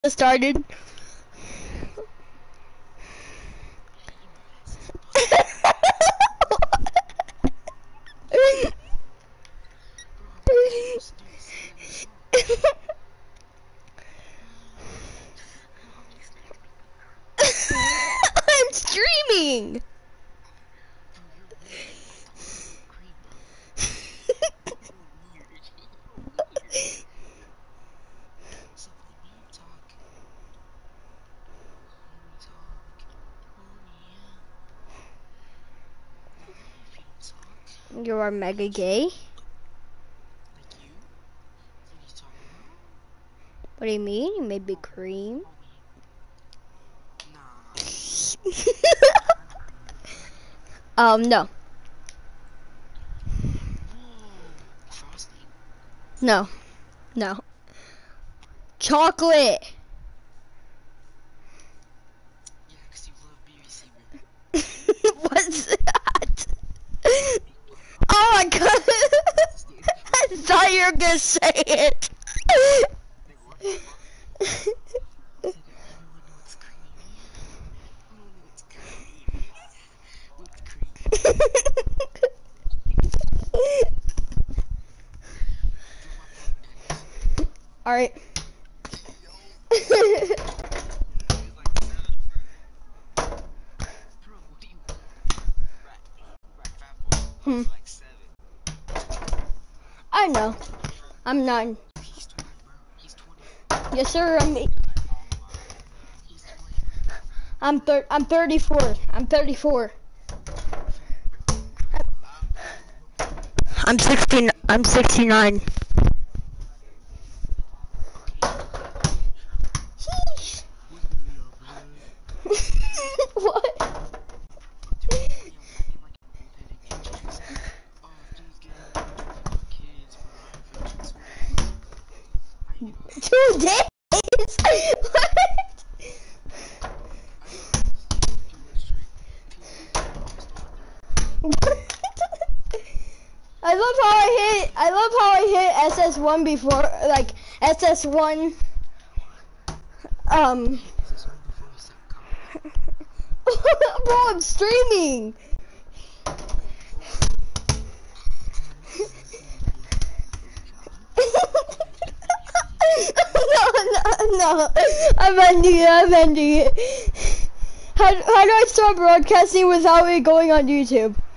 started. I'm streaming. You are mega gay? What do you mean? You made me cream? No. No. No. Chocolate! Yeah, 'cause you love BBC. What's that? Oh my god! I thought you were gonna say it! Alright. I know. I'm 9. Yes, sir. I'm 34. I'm 34. I'm 16. I'm 69. What? Two days? What? I love how I hit SS1 before, like SS1. Bro, I'm streaming. No. I'm ending it. How do I start broadcasting without it going on YouTube?